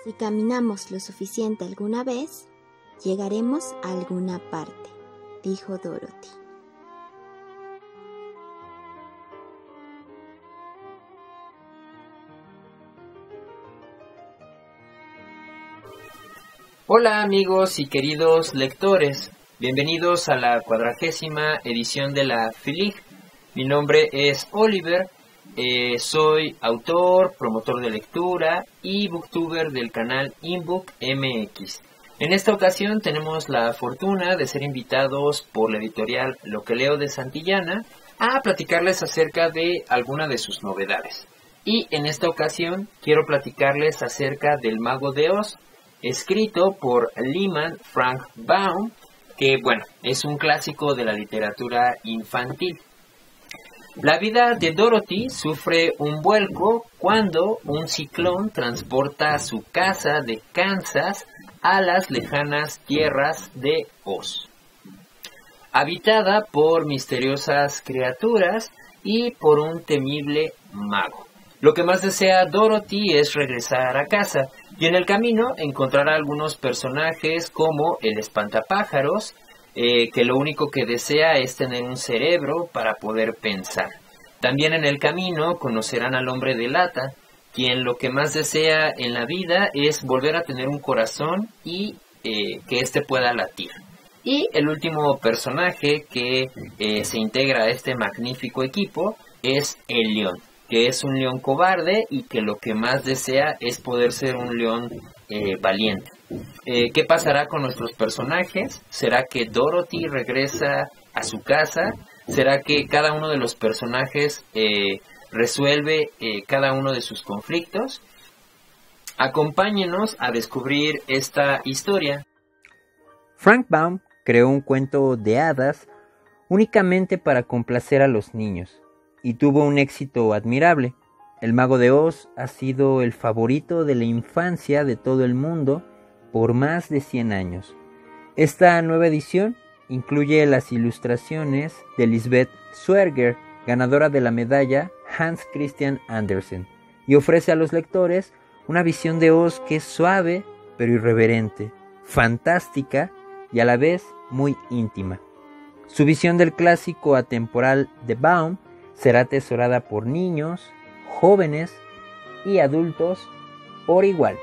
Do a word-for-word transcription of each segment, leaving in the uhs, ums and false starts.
Si caminamos lo suficiente alguna vez, llegaremos a alguna parte, dijo Dorothy. Hola amigos y queridos lectores, bienvenidos a la cuadragésima edición de la F I L I G. Mi nombre es Oliver, eh, soy autor, promotor de lectura y booktuber del canal InBook M X. En esta ocasión tenemos la fortuna de ser invitados por la editorial Lo que leo de Santillana a platicarles acerca de alguna de sus novedades. Y en esta ocasión quiero platicarles acerca del Mago de Oz, escrito por Lyman Frank Baum, que bueno, es un clásico de la literatura infantil. La vida de Dorothy sufre un vuelco cuando un ciclón transporta su casa de Kansas a las lejanas tierras de Oz, habitada por misteriosas criaturas y por un temible mago. Lo que más desea Dorothy es regresar a casa, y en el camino encontrará algunos personajes como el espantapájaros, eh, que lo único que desea es tener un cerebro para poder pensar. También en el camino conocerán al hombre de lata, quien lo que más desea en la vida es volver a tener un corazón y eh, que éste pueda latir. Y el último personaje que eh, se integra a este magnífico equipo es el león, que es un león cobarde y que lo que más desea es poder ser un león eh, valiente. Eh, ¿Qué pasará con nuestros personajes? ¿Será que Dorothy regresa a su casa? ¿Será que cada uno de los personajes eh, resuelve eh, cada uno de sus conflictos? Acompáñenos a descubrir esta historia. Frank Baum creó un cuento de hadas únicamente para complacer a los niños, y tuvo un éxito admirable. El Mago de Oz ha sido el favorito de la infancia de todo el mundo por más de cien años. Esta nueva edición incluye las ilustraciones de Lisbeth Swerger, ganadora de la medalla Hans Christian Andersen, y ofrece a los lectores una visión de Oz que es suave pero irreverente, fantástica y a la vez muy íntima. Su visión del clásico atemporal de Baum será atesorada por niños, jóvenes y adultos por igual.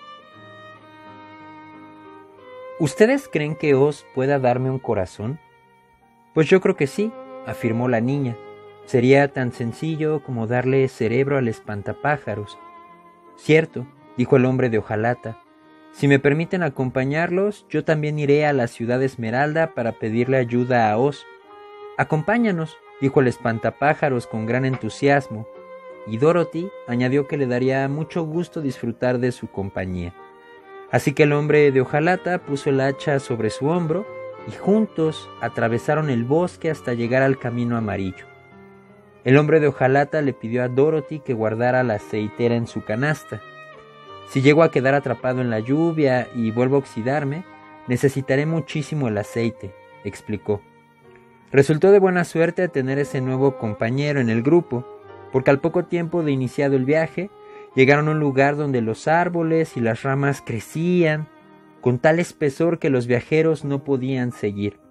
¿Ustedes creen que Oz pueda darme un corazón? Pues yo creo que sí, afirmó la niña. Sería tan sencillo como darle cerebro al espantapájaros. Cierto, dijo el hombre de hojalata. Si me permiten acompañarlos, yo también iré a la ciudad Esmeralda para pedirle ayuda a Oz. Acompáñanos, dijo el espantapájaros con gran entusiasmo, y Dorothy añadió que le daría mucho gusto disfrutar de su compañía. Así que el hombre de hojalata puso el hacha sobre su hombro y juntos atravesaron el bosque hasta llegar al camino amarillo. El hombre de hojalata le pidió a Dorothy que guardara la aceitera en su canasta. Si llego a quedar atrapado en la lluvia y vuelvo a oxidarme, necesitaré muchísimo el aceite, explicó. Resultó de buena suerte tener ese nuevo compañero en el grupo, porque al poco tiempo de iniciado el viaje, llegaron a un lugar donde los árboles y las ramas crecían con tal espesor que los viajeros no podían seguir.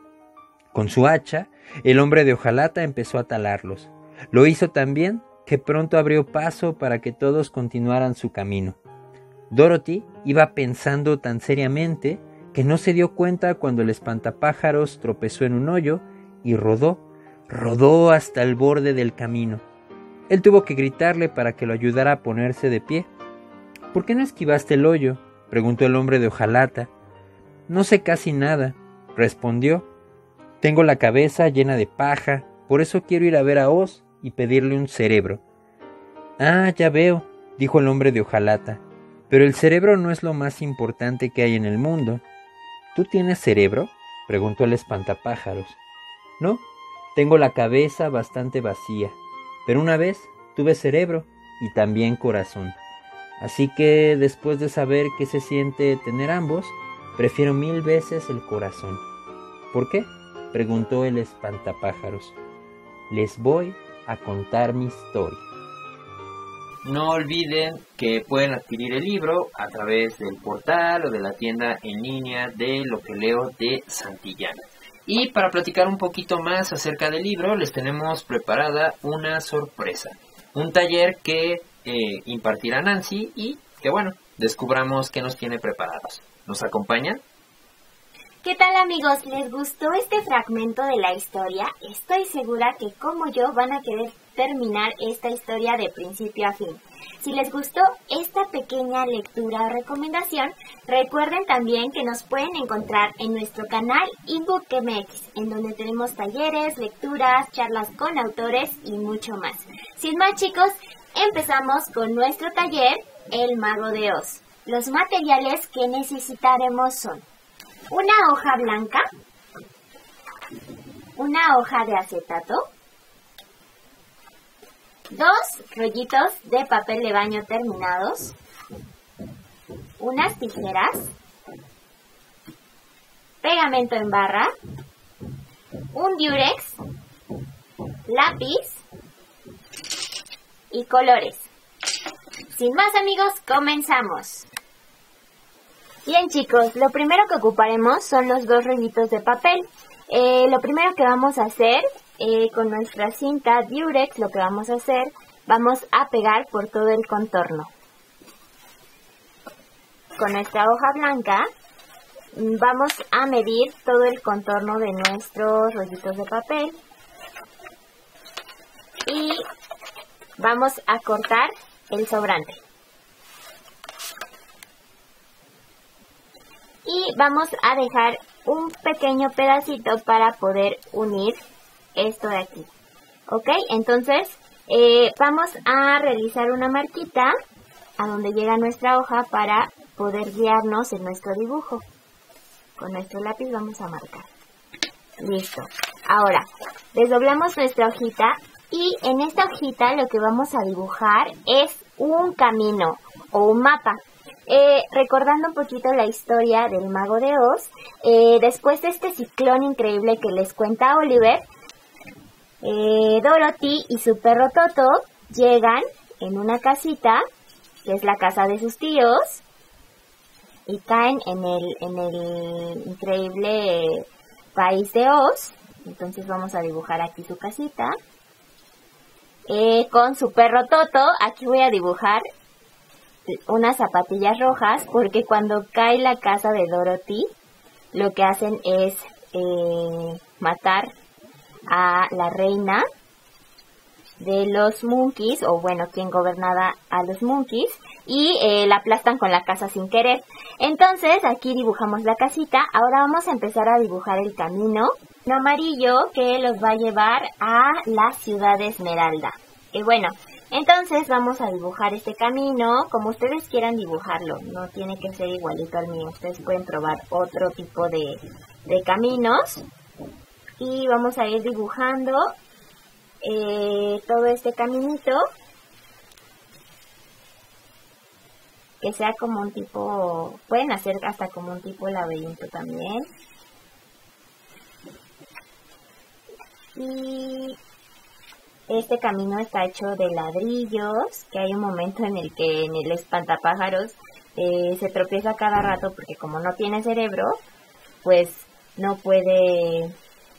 Con su hacha, el hombre de hojalata empezó a talarlos. Lo hizo tan bien que pronto abrió paso para que todos continuaran su camino. Dorothy iba pensando tan seriamente que no se dio cuenta cuando el espantapájaros tropezó en un hoyo y rodó, rodó hasta el borde del camino. Él tuvo que gritarle para que lo ayudara a ponerse de pie. ¿Por qué no esquivaste el hoyo?, preguntó el hombre de hojalata. No sé casi nada, respondió. Tengo la cabeza llena de paja, por eso quiero ir a ver a Oz y pedirle un cerebro. Ah, ya veo, dijo el hombre de hojalata, pero el cerebro no es lo más importante que hay en el mundo. ¿Tú tienes cerebro?, preguntó el espantapájaros. No, tengo la cabeza bastante vacía, pero una vez tuve cerebro y también corazón. Así que después de saber qué se siente tener ambos, prefiero mil veces el corazón. ¿Por qué?, preguntó el espantapájaros. Les voy a contar mi historia. No olviden que pueden adquirir el libro a través del portal o de la tienda en línea de Lo que leo de Santillana. Y para platicar un poquito más acerca del libro, les tenemos preparada una sorpresa. Un taller que eh, impartirá Nancy y que bueno, descubramos qué nos tiene preparados. ¿Nos acompañan? ¿Qué tal, amigos? ¿Les gustó este fragmento de la historia? Estoy segura que como yo van a querer terminar esta historia de principio a fin. Si les gustó esta pequeña lectura o recomendación, recuerden también que nos pueden encontrar en nuestro canal ebookmx, en donde tenemos talleres, lecturas, charlas con autores y mucho más. Sin más, chicos, empezamos con nuestro taller El Mago de Oz. Los materiales que necesitaremos son una hoja blanca, una hoja de acetato, dos rollitos de papel de baño terminados, unas tijeras, pegamento en barra, un diurex, lápiz y colores. Sin más, amigos, comenzamos. Bien, chicos, lo primero que ocuparemos son los dos rollitos de papel. Eh, lo primero que vamos a hacer eh, con nuestra cinta Durex, lo que vamos a hacer, vamos a pegar por todo el contorno. Con nuestra hoja blanca vamos a medir todo el contorno de nuestros rollitos de papel y vamos a cortar el sobrante. Y vamos a dejar un pequeño pedacito para poder unir esto de aquí. ¿Ok? Entonces, eh, vamos a realizar una marquita a donde llega nuestra hoja para poder guiarnos en nuestro dibujo. Con nuestro lápiz vamos a marcar. Listo. Ahora, desdoblamos nuestra hojita y en esta hojita lo que vamos a dibujar es un camino o un mapa. Eh, recordando un poquito la historia del Mago de Oz, eh, después de este ciclón increíble que les cuenta Oliver, eh, Dorothy y su perro Toto llegan en una casita, que es la casa de sus tíos, y caen en el, en el increíble país de Oz. Entonces vamos a dibujar aquí su casita, eh, con su perro Toto. Aquí voy a dibujar unas zapatillas rojas porque cuando cae la casa de Dorothy lo que hacen es eh, matar a la reina de los Monkeys, o bueno, quien gobernaba a los Monkeys, y eh, la aplastan con la casa sin querer. Entonces aquí dibujamos la casita. Ahora vamos a empezar a dibujar el camino en amarillo que los va a llevar a la ciudad de Esmeralda. Y bueno, entonces vamos a dibujar este camino como ustedes quieran dibujarlo. No tiene que ser igualito al mío. Ustedes pueden probar otro tipo de, de caminos. Y vamos a ir dibujando eh, todo este caminito. Que sea como un tipo... Pueden hacer hasta como un tipo laberinto también. Y... este camino está hecho de ladrillos, que hay un momento en el que en el espantapájaros eh, se tropieza cada rato porque como no tiene cerebro, pues no puede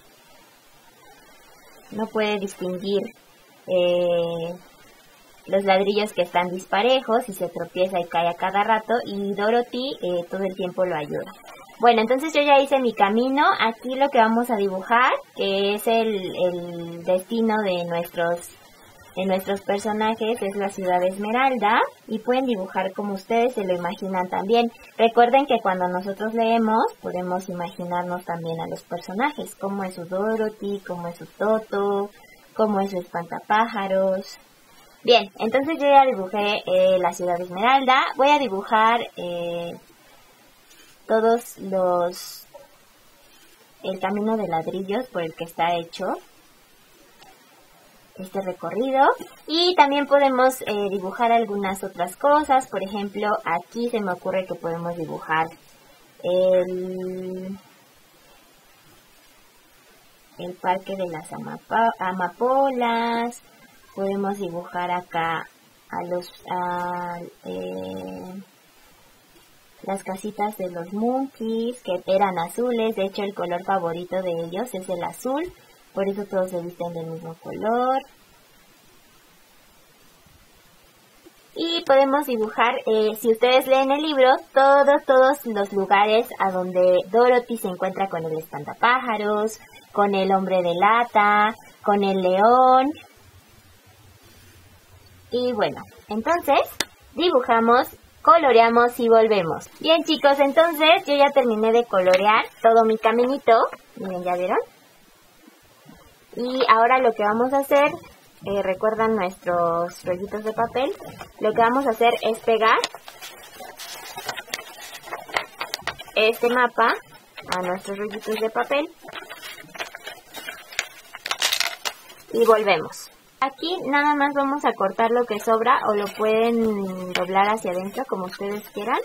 no puede distinguir eh, los ladrillos que están disparejos y se tropieza y cae a cada rato, y Dorothy eh, todo el tiempo lo ayuda. Bueno, entonces yo ya hice mi camino. Aquí lo que vamos a dibujar, que es el, el destino de nuestros, de nuestros personajes, es la ciudad de Esmeralda. Y pueden dibujar como ustedes se lo imaginan también. Recuerden que cuando nosotros leemos, podemos imaginarnos también a los personajes. Cómo es su Dorothy, cómo es su Toto, cómo es su espantapájaros. Bien, entonces yo ya dibujé eh, la ciudad de Esmeralda. Voy a dibujar... Eh, todos los el camino de ladrillos por el que está hecho este recorrido, y también podemos eh, dibujar algunas otras cosas. Por ejemplo, aquí se me ocurre que podemos dibujar el, el parque de las amapa, amapolas. Podemos dibujar acá a los a, eh, las casitas de los monkeys, que eran azules. De hecho, el color favorito de ellos es el azul, por eso todos se visten del mismo color. Y podemos dibujar, eh, si ustedes leen el libro, todos, todos los lugares a donde Dorothy se encuentra con el espantapájaros, con el hombre de lata, con el león. Y bueno, entonces dibujamos, coloreamos y volvemos. Bien, chicos, entonces yo ya terminé de colorear todo mi caminito. Miren, ¿ya vieron? Y ahora lo que vamos a hacer, eh, recuerdan nuestros rollitos de papel, lo que vamos a hacer es pegar este mapa a nuestros rollitos de papel y volvemos. Aquí nada más vamos a cortar lo que sobra, o lo pueden doblar hacia adentro como ustedes quieran.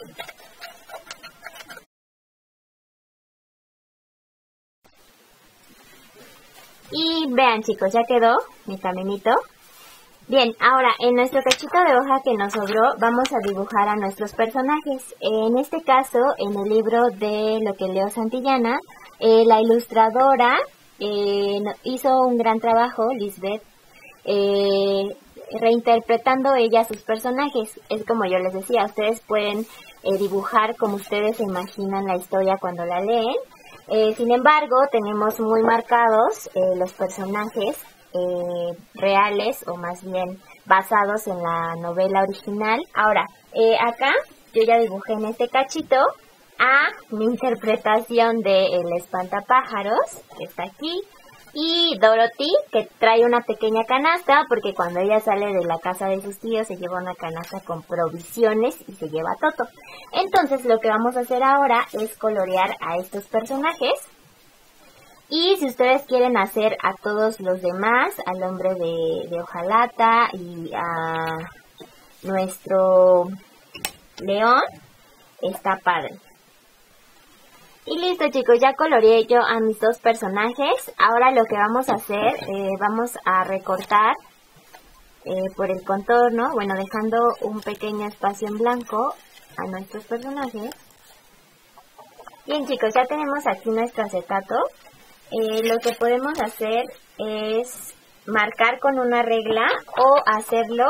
Y vean, chicos, ya quedó mi caminito. Bien, ahora en nuestro cachito de hoja que nos sobró vamos a dibujar a nuestros personajes. En este caso, en el libro de Lo que leo Santillana, eh, la ilustradora eh, hizo un gran trabajo, Lisbeth, eh, reinterpretando ella sus personajes. Es como yo les decía, ustedes pueden eh, dibujar como ustedes se imaginan la historia cuando la leen. Eh, sin embargo, tenemos muy marcados eh, los personajes eh, reales, o más bien basados en la novela original. Ahora, eh, acá yo ya dibujé en este cachito a mi interpretación de El espantapájaros, que está aquí, y Dorothy, que trae una pequeña canasta, porque cuando ella sale de la casa de sus tíos se lleva una canasta con provisiones y se lleva a Toto. Entonces lo que vamos a hacer ahora es colorear a estos personajes. Y si ustedes quieren hacer a todos los demás, al hombre de, de hojalata y a nuestro león, está padre. Y listo, chicos, ya coloreé yo a mis dos personajes. Ahora lo que vamos a hacer, eh, vamos a recortar eh, por el contorno, bueno, dejando un pequeño espacio en blanco a nuestros personajes. Bien, chicos, ya tenemos aquí nuestro acetato. Eh, lo que podemos hacer es marcar con una regla o hacerlo,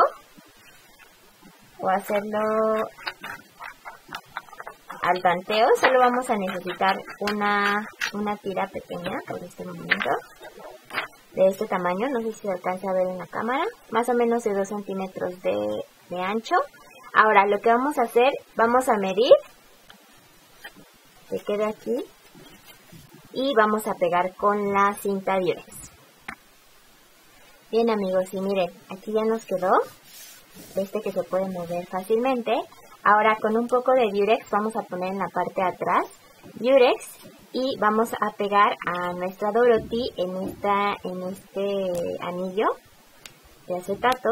o hacerlo al tanteo. Solo vamos a necesitar una, una tira pequeña por este momento, de este tamaño, no sé si se alcanza a ver en la cámara, más o menos de dos centímetros de, de ancho. Ahora lo que vamos a hacer, vamos a medir, que quede aquí, y vamos a pegar con la cinta Durex. Bien, amigos, y miren, aquí ya nos quedó este que se puede mover fácilmente. Ahora con un poco de Durex vamos a poner en la parte de atrás Durex y vamos a pegar a nuestra Dorothy en, esta, en este anillo de acetato.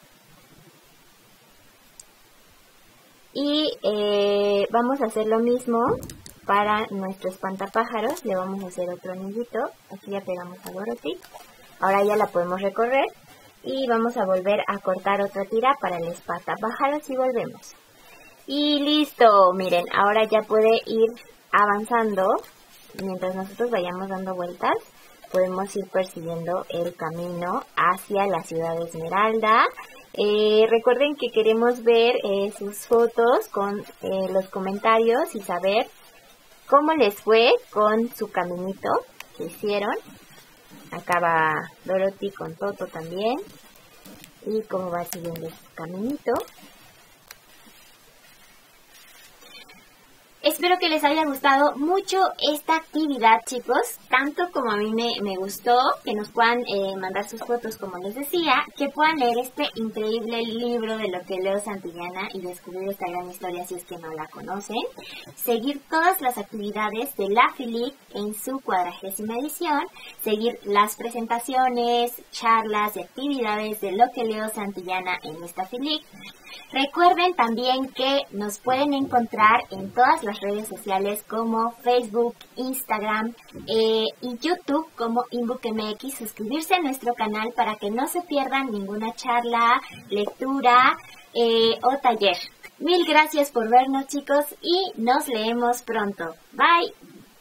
Y eh, vamos a hacer lo mismo para nuestro espantapájaros. Le vamos a hacer otro anillito. Aquí ya pegamos a Dorothy. Ahora ya la podemos recorrer y vamos a volver a cortar otra tira para el espantapájaros y volvemos. Y listo, miren, ahora ya puede ir avanzando. Mientras nosotros vayamos dando vueltas, podemos ir persiguiendo el camino hacia la ciudad de Esmeralda. Eh, recuerden que queremos ver eh, sus fotos con eh, los comentarios y saber cómo les fue con su caminito que hicieron. Acá va Dorothy con Toto también. Y cómo va siguiendo su caminito. Espero que les haya gustado mucho esta actividad, chicos, tanto como a mí me, me gustó, que nos puedan eh, mandar sus fotos, como les decía, que puedan leer este increíble libro de Lo que leo Santillana y descubrir esta gran historia si es que no la conocen, seguir todas las actividades de la FILIC en su cuadragésima edición, seguir las presentaciones, charlas y actividades de Lo que leo Santillana en esta FILIC. Recuerden también que nos pueden encontrar en todas las redes sociales como Facebook, Instagram eh, y YouTube como InBookMX. Suscribirse a nuestro canal para que no se pierdan ninguna charla, lectura eh, o taller. Mil gracias por vernos, chicos, y nos leemos pronto. Bye.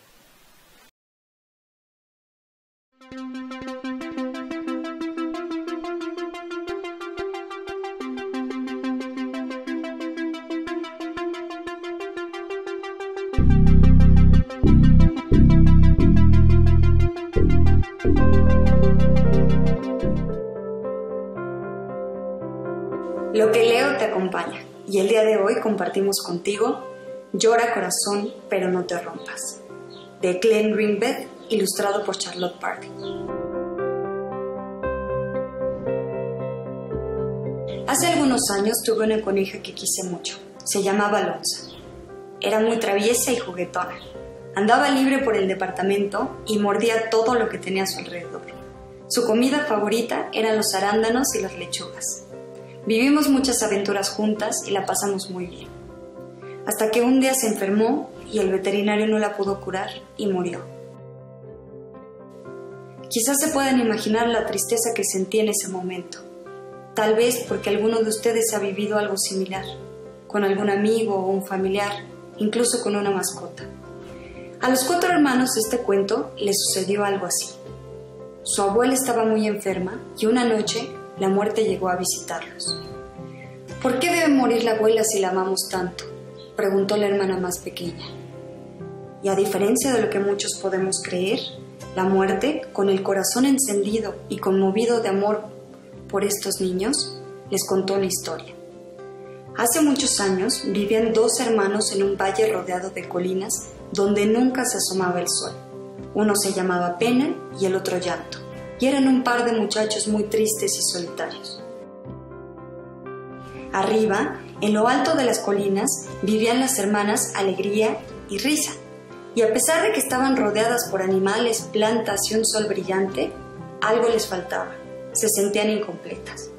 Lo que leo te acompaña, y el día de hoy compartimos contigo Llora corazón, pero no te rompas, de Glenn Greenberg, ilustrado por Charlotte Party. Hace algunos años tuve una coneja que quise mucho. Se llamaba Alonso. Era muy traviesa y juguetona. Andaba libre por el departamento y mordía todo lo que tenía a su alrededor. Su comida favorita eran los arándanos y las lechugas. Vivimos muchas aventuras juntas y la pasamos muy bien. Hasta que un día se enfermó y el veterinario no la pudo curar y murió. Quizás se puedan imaginar la tristeza que sentí en ese momento. Tal vez porque alguno de ustedes ha vivido algo similar, con algún amigo o un familiar, incluso con una mascota. A los cuatro hermanos de este cuento les sucedió algo así. Su abuela estaba muy enferma y una noche la muerte llegó a visitarlos. ¿Por qué debe morir la abuela si la amamos tanto?, preguntó la hermana más pequeña. Y a diferencia de lo que muchos podemos creer, la muerte, con el corazón encendido y conmovido de amor por estos niños, les contó una historia. Hace muchos años vivían dos hermanos en un valle rodeado de colinas donde nunca se asomaba el sol. Uno se llamaba Pena y el otro Llanto, y eran un par de muchachos muy tristes y solitarios. Arriba, en lo alto de las colinas, vivían las hermanas Alegría y Risa, y a pesar de que estaban rodeadas por animales, plantas y un sol brillante, algo les faltaba, se sentían incompletas.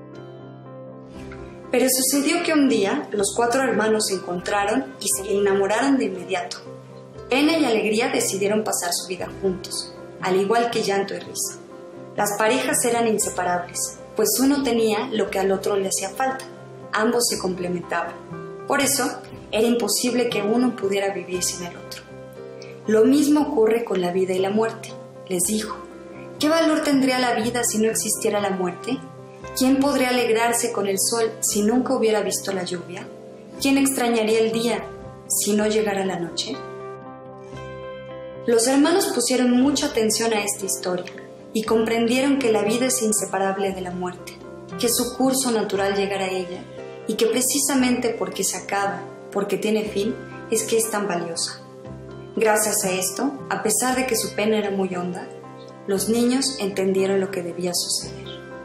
Pero sucedió que un día los cuatro hermanos se encontraron y se enamoraron de inmediato. Pena y Alegría decidieron pasar su vida juntos, al igual que Llanto y Risa. Las parejas eran inseparables, pues uno tenía lo que al otro le hacía falta. Ambos se complementaban. Por eso, era imposible que uno pudiera vivir sin el otro. Lo mismo ocurre con la vida y la muerte, les dijo. ¿Qué valor tendría la vida si no existiera la muerte? ¿Quién podría alegrarse con el sol si nunca hubiera visto la lluvia? ¿Quién extrañaría el día si no llegara la noche? Los hermanos pusieron mucha atención a esta historia y comprendieron que la vida es inseparable de la muerte, que su curso natural llegará a ella y que precisamente porque se acaba, porque tiene fin, es que es tan valiosa. Gracias a esto, a pesar de que su pena era muy honda, los niños entendieron lo que debía suceder.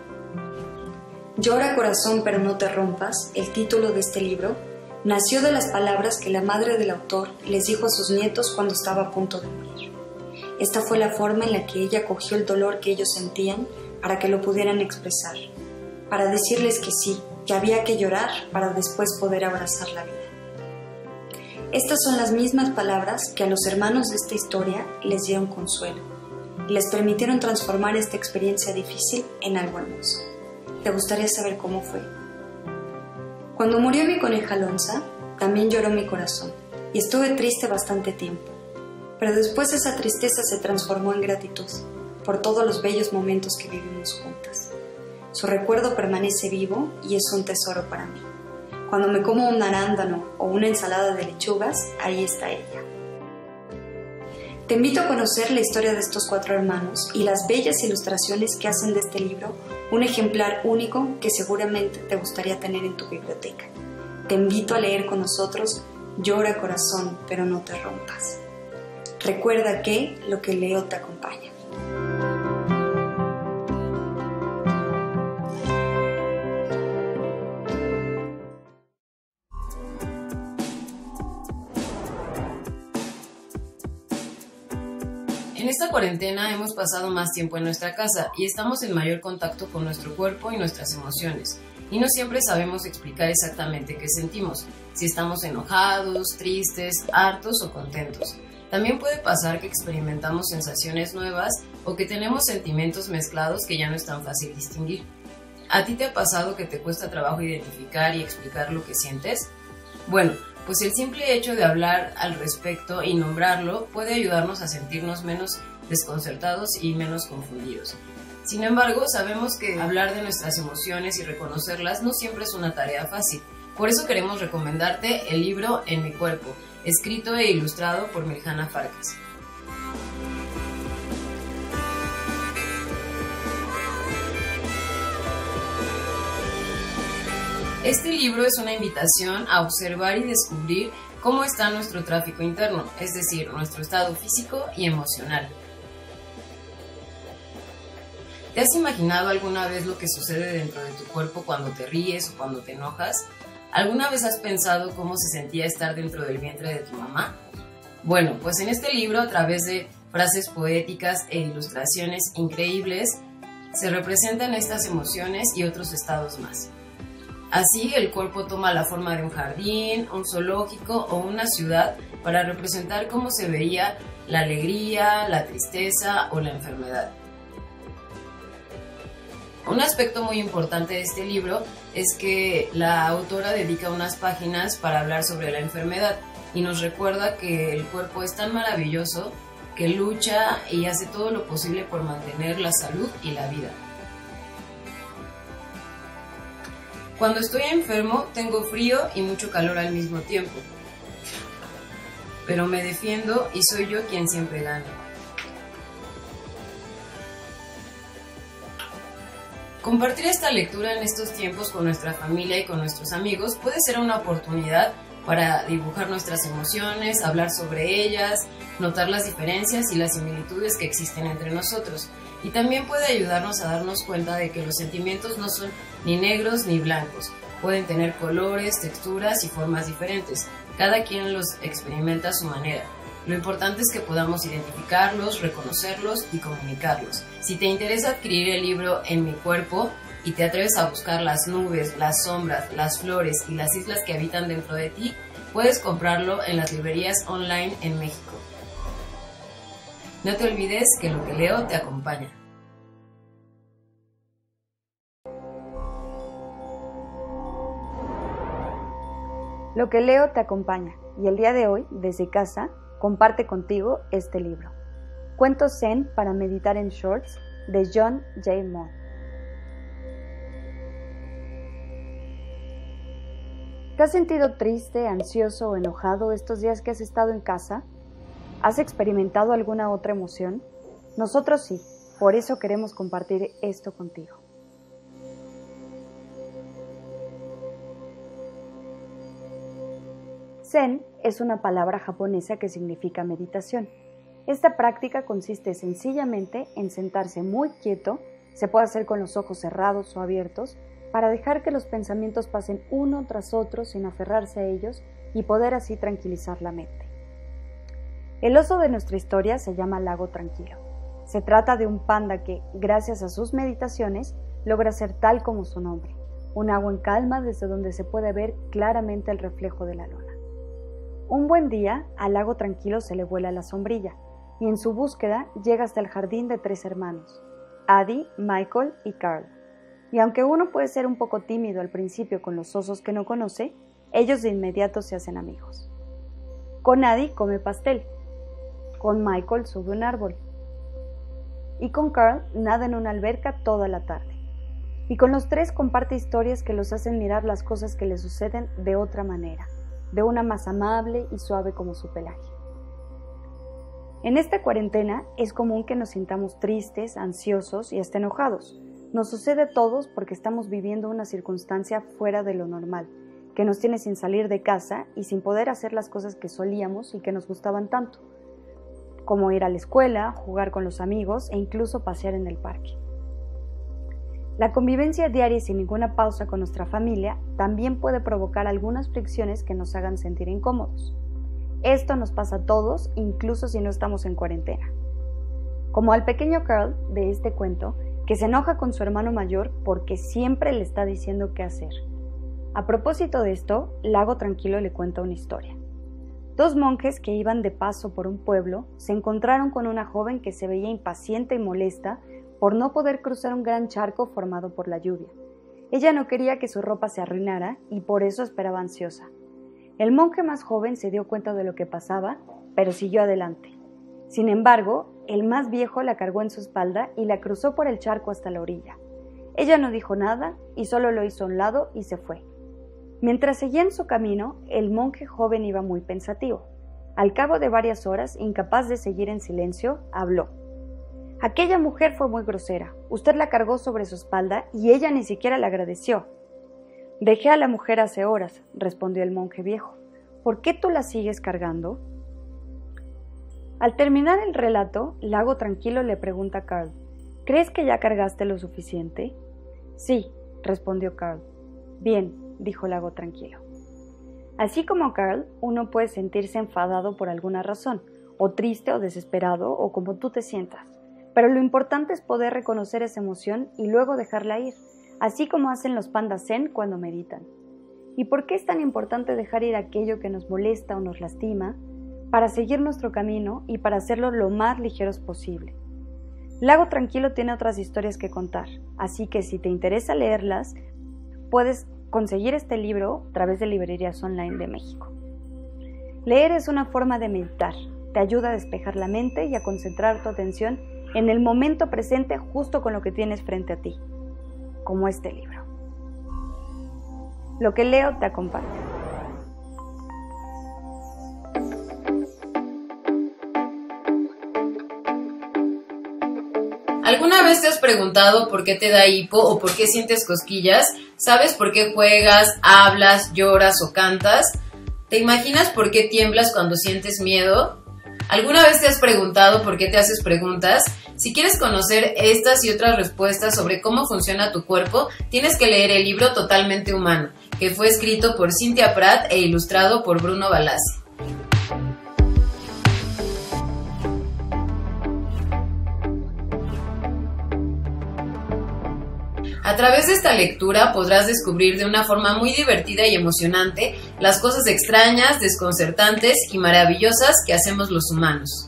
Llora corazón, pero no te rompas, el título de este libro, nació de las palabras que la madre del autor les dijo a sus nietos cuando estaba a punto de morir. Esta fue la forma en la que ella cogió el dolor que ellos sentían para que lo pudieran expresar, para decirles que sí, que había que llorar para después poder abrazar la vida. Estas son las mismas palabras que a los hermanos de esta historia les dieron consuelo y les permitieron transformar esta experiencia difícil en algo hermoso. ¿Te gustaría saber cómo fue? Cuando murió mi coneja Alonsa, también lloró mi corazón y estuve triste bastante tiempo. Pero después esa tristeza se transformó en gratitud por todos los bellos momentos que vivimos juntas. Su recuerdo permanece vivo y es un tesoro para mí. Cuando me como un arándano o una ensalada de lechugas, ahí está ella. Te invito a conocer la historia de estos cuatro hermanos y las bellas ilustraciones que hacen de este libro un ejemplar único que seguramente te gustaría tener en tu biblioteca. Te invito a leer con nosotros Llora corazón, pero no te rompas. Recuerda que lo que leo te acompaña. En esta cuarentena hemos pasado más tiempo en nuestra casa y estamos en mayor contacto con nuestro cuerpo y nuestras emociones. Y no siempre sabemos explicar exactamente qué sentimos, si estamos enojados, tristes, hartos o contentos. También puede pasar que experimentamos sensaciones nuevas o que tenemos sentimientos mezclados que ya no es tan fácil distinguir. ¿A ti te ha pasado que te cuesta trabajo identificar y explicar lo que sientes? Bueno, pues el simple hecho de hablar al respecto y nombrarlo puede ayudarnos a sentirnos menos desconcertados y menos confundidos. Sin embargo, sabemos que hablar de nuestras emociones y reconocerlas no siempre es una tarea fácil. Por eso queremos recomendarte el libro En mi cuerpo, escrito e ilustrado por Mirjana Farkas. Este libro es una invitación a observar y descubrir cómo está nuestro tráfico interno, es decir, nuestro estado físico y emocional. ¿Te has imaginado alguna vez lo que sucede dentro de tu cuerpo cuando te ríes o cuando te enojas? ¿Alguna vez has pensado cómo se sentía estar dentro del vientre de tu mamá? Bueno, pues en este libro, a través de frases poéticas e ilustraciones increíbles, se representan estas emociones y otros estados más. Así, el cuerpo toma la forma de un jardín, un zoológico o una ciudad para representar cómo se vería la alegría, la tristeza o la enfermedad. Un aspecto muy importante de este libro es que la autora dedica unas páginas para hablar sobre la enfermedad y nos recuerda que el cuerpo es tan maravilloso que lucha y hace todo lo posible por mantener la salud y la vida. Cuando estoy enfermo, tengo frío y mucho calor al mismo tiempo, pero me defiendo y soy yo quien siempre gana. Compartir esta lectura en estos tiempos con nuestra familia y con nuestros amigos puede ser una oportunidad para dibujar nuestras emociones, hablar sobre ellas, notar las diferencias y las similitudes que existen entre nosotros. Y también puede ayudarnos a darnos cuenta de que los sentimientos no son ni negros ni blancos. Pueden tener colores, texturas y formas diferentes. Cada quien los experimenta a su manera. Lo importante es que podamos identificarlos, reconocerlos y comunicarlos. Si te interesa adquirir el libro En mi cuerpo y te atreves a buscar las nubes, las sombras, las flores y las islas que habitan dentro de ti, puedes comprarlo en las librerías online en México. No te olvides que lo que leo te acompaña. Lo que leo te acompaña, y el día de hoy, desde casa, comparte contigo este libro. Cuentos Zen para meditar en shorts, de John J. Moore. ¿Te has sentido triste, ansioso o enojado estos días que has estado en casa? ¿Has experimentado alguna otra emoción? Nosotros sí, por eso queremos compartir esto contigo. Zen es una palabra japonesa que significa meditación. Esta práctica consiste sencillamente en sentarse muy quieto, se puede hacer con los ojos cerrados o abiertos, para dejar que los pensamientos pasen uno tras otro sin aferrarse a ellos y poder así tranquilizar la mente. El oso de nuestra historia se llama Lago Tranquilo. Se trata de un panda que, gracias a sus meditaciones, logra ser tal como su nombre, un agua en calma desde donde se puede ver claramente el reflejo de la luna. Un buen día, al Lago Tranquilo se le vuela la sombrilla, y en su búsqueda llega hasta el jardín de tres hermanos, Addie, Michael y Carl. Y aunque uno puede ser un poco tímido al principio con los osos que no conoce, ellos de inmediato se hacen amigos. Con Addie come pastel, con Michael sube un árbol, y con Carl nada en una alberca toda la tarde. Y con los tres comparte historias que los hacen mirar las cosas que les suceden de otra manera, de una más amable y suave como su pelaje. En esta cuarentena es común que nos sintamos tristes, ansiosos y hasta enojados. Nos sucede a todos porque estamos viviendo una circunstancia fuera de lo normal, que nos tiene sin salir de casa y sin poder hacer las cosas que solíamos y que nos gustaban tanto, como ir a la escuela, jugar con los amigos e incluso pasear en el parque. La convivencia diaria y sin ninguna pausa con nuestra familia también puede provocar algunas fricciones que nos hagan sentir incómodos. Esto nos pasa a todos, incluso si no estamos en cuarentena. Como al pequeño Carl de este cuento, que se enoja con su hermano mayor porque siempre le está diciendo qué hacer. A propósito de esto, Lago Tranquilo le cuenta una historia. Dos monjes que iban de paso por un pueblo se encontraron con una joven que se veía impaciente y molesta por no poder cruzar un gran charco formado por la lluvia, Ella no quería que su ropa se arruinara y por eso esperaba ansiosa. El monje más joven se dio cuenta de lo que pasaba, pero siguió adelante. Sin embargo, el más viejo la cargó en su espalda y la cruzó por el charco hasta la orilla. Ella no dijo nada y solo lo hizo a un lado y se fue. Mientras seguía en su camino, el monje joven iba muy pensativo. Al cabo de varias horas, incapaz de seguir en silencio, habló. Aquella mujer fue muy grosera. Usted la cargó sobre su espalda y ella ni siquiera le agradeció. Dejé a la mujer hace horas, respondió el monje viejo. ¿Por qué tú la sigues cargando? Al terminar el relato, Lago Tranquilo le pregunta a Carl, ¿crees que ya cargaste lo suficiente? Sí, respondió Carl. Bien, dijo Lago Tranquilo. Así como Carl, uno puede sentirse enfadado por alguna razón, o triste o desesperado, o como tú te sientas. Pero lo importante es poder reconocer esa emoción y luego dejarla ir, así como hacen los pandas zen cuando meditan. ¿Y por qué es tan importante dejar ir aquello que nos molesta o nos lastima? Para seguir nuestro camino y para hacerlo lo más ligeros posible. Lago Tranquilo tiene otras historias que contar, así que si te interesa leerlas, puedes conseguir este libro a través de librerías online de México. Leer es una forma de meditar, te ayuda a despejar la mente y a concentrar tu atención en el momento presente justo con lo que tienes frente a ti, como este libro. Lo que leo te acompaña. ¿Alguna vez te has preguntado por qué te da hipo o por qué sientes cosquillas? ¿Sabes por qué juegas, hablas, lloras o cantas? ¿Te imaginas por qué tiemblas cuando sientes miedo? ¿Alguna vez te has preguntado por qué te haces preguntas? Si quieres conocer estas y otras respuestas sobre cómo funciona tu cuerpo, tienes que leer el libro Totalmente Humano, que fue escrito por Cynthia Pratt e ilustrado por Bruno Balassi. A través de esta lectura podrás descubrir de una forma muy divertida y emocionante las cosas extrañas, desconcertantes y maravillosas que hacemos los humanos.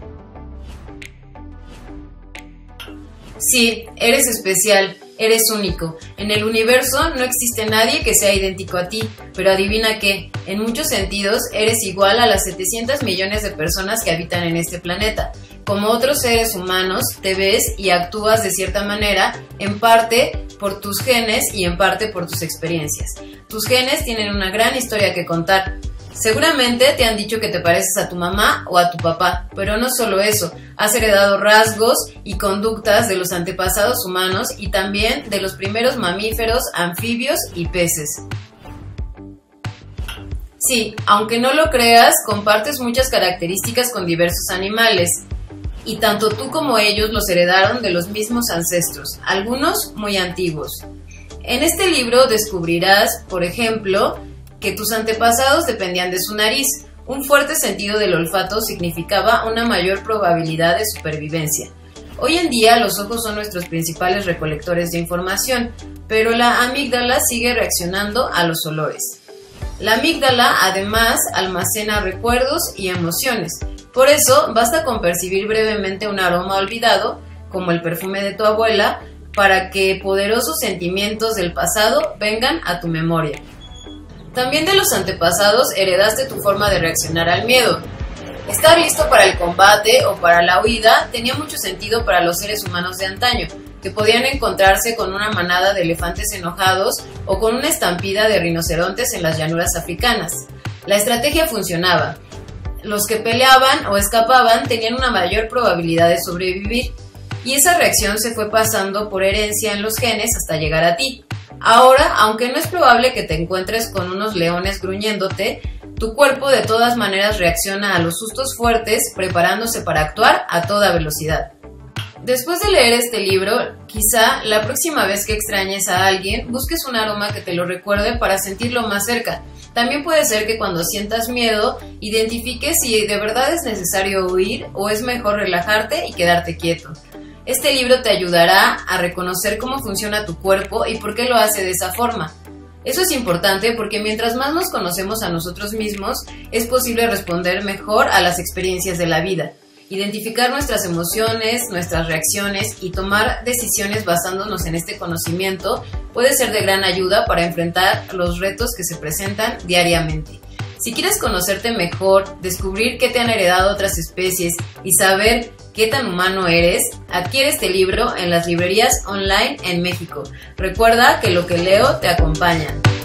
Sí, eres especial, eres único. En el universo no existe nadie que sea idéntico a ti, pero adivina qué, en muchos sentidos eres igual a las setecientos millones de personas que habitan en este planeta. Como otros seres humanos, te ves y actúas de cierta manera, en parte por tus genes y en parte por tus experiencias. Tus genes tienen una gran historia que contar. Seguramente te han dicho que te pareces a tu mamá o a tu papá, pero no solo eso, has heredado rasgos y conductas de los antepasados humanos y también de los primeros mamíferos, anfibios y peces. Sí, aunque no lo creas, compartes muchas características con diversos animales. Y tanto tú como ellos los heredaron de los mismos ancestros, algunos muy antiguos. En este libro descubrirás, por ejemplo, que tus antepasados dependían de su nariz. Un fuerte sentido del olfato significaba una mayor probabilidad de supervivencia. Hoy en día los ojos son nuestros principales recolectores de información, pero la amígdala sigue reaccionando a los olores. La amígdala además almacena recuerdos y emociones. Por eso, basta con percibir brevemente un aroma olvidado, como el perfume de tu abuela, para que poderosos sentimientos del pasado vengan a tu memoria. También de los antepasados heredaste tu forma de reaccionar al miedo. Estar listo para el combate o para la huida tenía mucho sentido para los seres humanos de antaño, que podían encontrarse con una manada de elefantes enojados o con una estampida de rinocerontes en las llanuras africanas. La estrategia funcionaba. Los que peleaban o escapaban tenían una mayor probabilidad de sobrevivir, y esa reacción se fue pasando por herencia en los genes hasta llegar a ti. Ahora, aunque no es probable que te encuentres con unos leones gruñéndote, tu cuerpo de todas maneras reacciona a los sustos fuertes, preparándose para actuar a toda velocidad. Después de leer este libro, quizá la próxima vez que extrañes a alguien, busques un aroma que te lo recuerde para sentirlo más cerca. También puede ser que cuando sientas miedo, identifiques si de verdad es necesario huir o es mejor relajarte y quedarte quieto. Este libro te ayudará a reconocer cómo funciona tu cuerpo y por qué lo hace de esa forma. Eso es importante porque mientras más nos conocemos a nosotros mismos, es posible responder mejor a las experiencias de la vida. Identificar nuestras emociones, nuestras reacciones y tomar decisiones basándonos en este conocimiento puede ser de gran ayuda para enfrentar los retos que se presentan diariamente. Si quieres conocerte mejor, descubrir qué te han heredado otras especies y saber qué tan humano eres, adquiere este libro en las librerías online en México. Recuerda que lo que leo te acompaña.